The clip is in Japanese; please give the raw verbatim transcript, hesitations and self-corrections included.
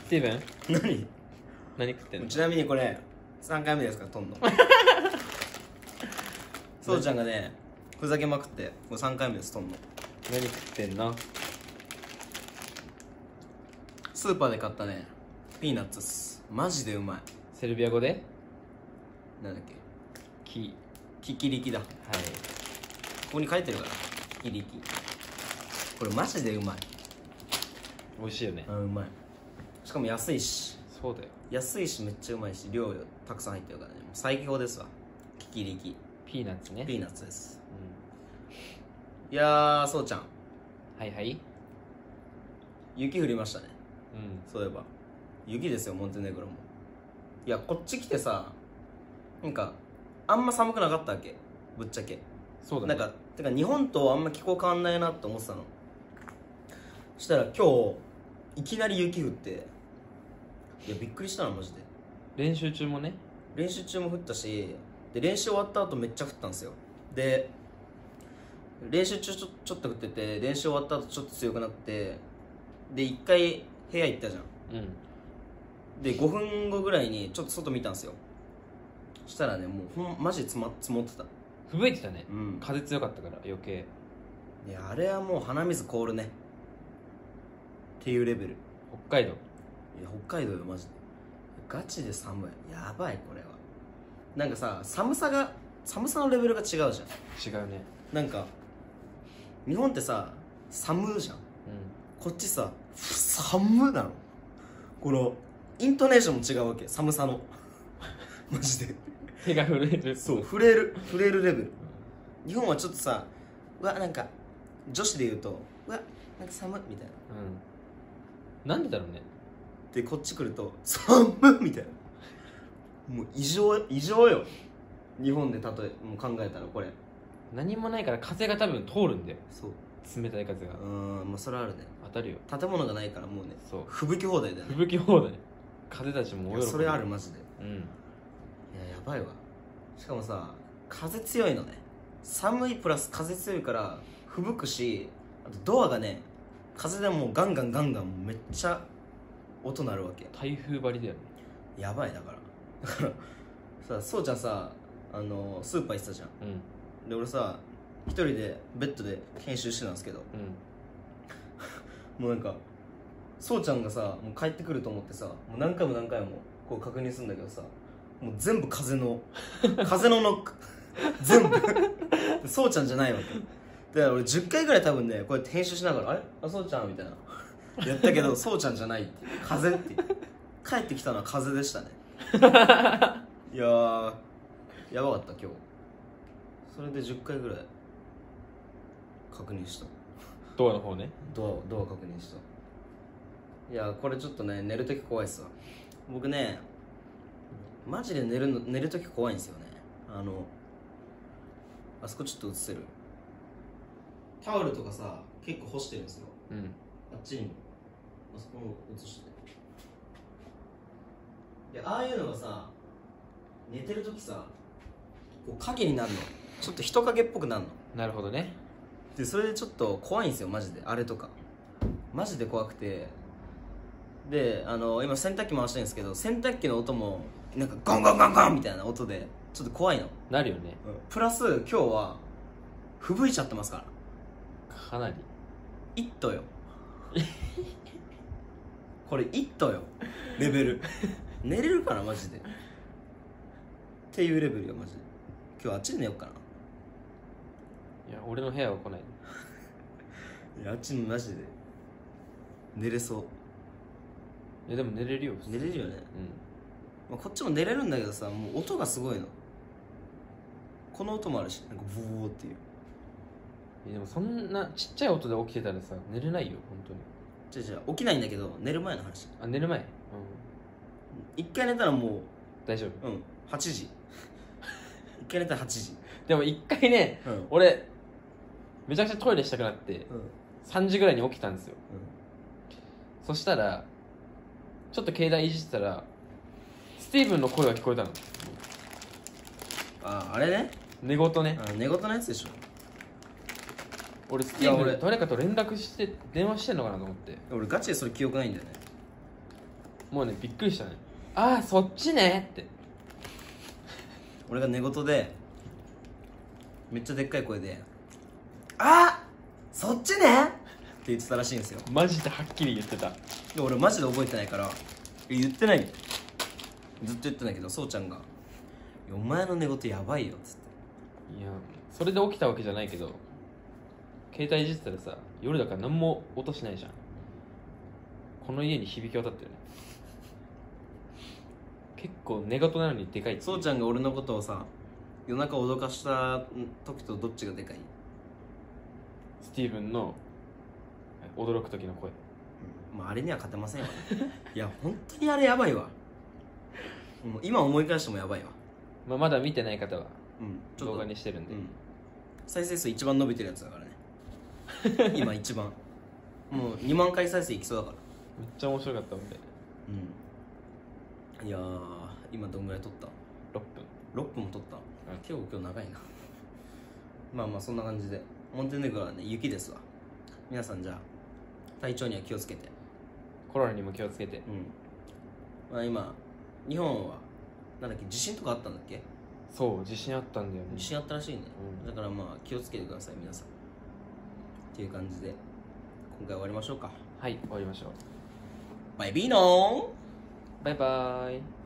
ティーブン何何食ってんの？ ちなみにこれさんかいめですからとんのそうちゃんがねふざけまくってこれさんかいめですとんの。 何食ってんの？ スーパーで買ったねピーナッツっす。マジでうまい。 セルビア語でなんだっけキキキリキだ。 はい。 ここに書いてるからキキリキ。これマジでうまい。 美味しいよね。 あうまい。しかも安いしそうだよ。 安いしめっちゃうまいし量たくさん入ってるからね最強ですわキキリキ。 ピーナッツね。 ピーナッツです。 ういやーそうちゃんん。はいはい。 雪降りましたね。 うん。 そういえば雪ですよモンテネグロも。いやこっち来てさなんかあんま寒くなかったわけぶっちゃけ。 そうだね。 なんかてか日本とあんま気候変わんないなって思ってたの。そしたら今日いきなり雪降っていやびっくりしたなマジで。 練習中もね。 練習中も降ったしで練習終わった後めっちゃ降ったんですよ。で練習中ちょちょっと降ってて練習終わった後ちょっと強くなってで一回部屋行ったじゃん。 うん。 でごふんごぐらいにちょっと外見たんですよ。そしたらねもうほんマジで積も積もってた。 吹雪いてたね。 うん。 風強かったから余計。 いやあれはもう鼻水凍るねっていうレベル。 北海道。 いや北海道よマジでガチで寒い。やばいこれは。なんかさ寒さが寒さのレベルが違うじゃん。 違うね。 なんか日本ってさ寒うじゃん。 うこっちさ寒なの。このイントネーションも違うわけ寒さのマジでん。手が震える。 そう震える震えるレベル。日本はちょっとさうわなんか女子で言うとうわなんか寒みたいな。 うん。なんでだろうね。 でこっち来ると寒みたいな。もう異常異常よ日本で例えもう考えたらこれ。 何もないから風が多分通るんだよ。 そう冷たい風がうーんまあそれはあるね。 当たるよ。 建物がないからもうねそう。 吹雪放題だよね。 吹雪放題。風たちもい大喜び。 やそれあるマジで。 うん。 いややばいわ。しかもさ風強いのね。寒いプラス風強いから吹雪くしあとドアがね風でもうガンガンガンガンめっちゃ音鳴るわけ。 台風張りだよね。 やばいだからだからさそうちゃんさあのスーパー行ってたじゃん。 うん。 で俺さ一人でベッドで編集してたんですけどうん。 もうなんかそうちゃんがさもう帰ってくると思ってさもう何回も何回もこう確認するんだけどさもう全部風の風のノック全部でそうちゃんじゃないわけで俺じゅっかいぐらい多分ねこうやって編集しながら「あれあそうちゃん」みたいなやったけどそうちゃんじゃないっていう風っていう帰ってきたのは風でしたねいやーやばかった今日。それでじゅっかいぐらい確認した。 ドアの方ね。 ドアをドア確認した。いやこれちょっとね寝るとき怖いっすわ。僕ねマジで寝るの寝るとき怖いんですよね。あのあそこちょっと映せるタオルとかさ結構干してるんですよ。 うん。 あっちにもあそこも映してでああいうのがさ寝てるときさこう影になるのちょっと人影っぽくなるのなるほどね。 でそれでちょっと怖いんですよマジで。あれとかマジで怖くてであの今洗濯機回してるんですけど洗濯機の音もなんかゴンゴンゴンゴンみたいな音でちょっと怖いの、 なるよね。 うん、プラス今日は吹雪いちゃってますからかなり。 一頭よこれ一頭よレベル寝れるかなマジでっていうレベルよマジで。今日あっちで寝ようかな。 いや俺の部屋は来ない。 いやあっちにマジで寝れそう。 いやでも寝れるよ。 寝れるよね、 うまあ、こっちも寝れるんだけどさもう音がすごいの。この音もあるしなんかブーっていう。 ん。いやでもそんなちっちゃい音で起きてたらさ寝れないよ本当に。 じゃあじゃあ起きないんだけど寝る前の話。 あ寝る前。うん。 一回寝たらも大丈夫。 ううんはちじ一回寝たらはちじ。 でも一回ね、 うん俺めちゃくちゃトイレしたくなってうんさんじぐらいに起きたんですよ。 うそしたらちょっと携帯いじってたらスティーブンの声が聞こえたの。 んああれね寝言ね。 あ寝言のやつでしょ。 俺スティーブいや俺ン誰かと連絡して電話してんのかなと思って。 俺ガチでそれ記憶ないんだよね。 もうねびっくりしたね。ああそっちねって。 俺が寝言でめっちゃでっかい声で「あそっちね!」って言ってたらしいんですよ。 マジではっきり言ってた。 で俺マジで覚えてないから言ってないずっと言ってないけど、そうちゃんが「お前の寝言やばいよ」っつって。 いやそれで起きたわけじゃないけど、携帯いじってたらさ夜だから何も音しないじゃん。この家に響き渡ってるね。結構寝言なのにでかいっていう。 そうちゃんが俺のことをさ夜中脅かした時とどっちがでかい？ スティーブンの驚く時の声。 まああれには勝てませんわいや本当にあれやばいわ。もう今思い返してもやばいわ。 まあ、まだ見てない方はうんちょっと動画にしてるんで、 うん、再生数一番伸びてるやつだからね今一番もうにまん回再生いきそうだから。 めっちゃ面白かったもんで。 うんいやー今どんぐらい撮った？ ろっぷん。 ろっぷんも撮った、 ん結構今日長いなまあまあそんな感じでモンテネグロはね雪ですわ。皆さんじゃあ体調には気をつけて。 コロナにも気をつけて。 うんまあ今日本はなんだっけ地震とかあったんだっけ？ そう地震あったんだよね。 地震あったらしいね、 うんだからまあ気をつけてください皆さんっていう感じで今回終わりましょうか。 はい終わりましょう。 バイビーノー。 バイバーイ。